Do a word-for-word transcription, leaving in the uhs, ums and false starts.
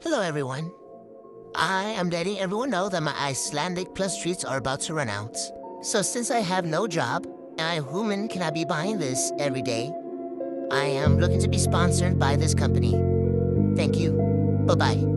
Hello, everyone. I am letting everyone know that my Icelandic plus treats are about to run out. So since I have no job, and I human cannot be buying this every day, I am looking to be sponsored by this company. Thank you. Bye-bye.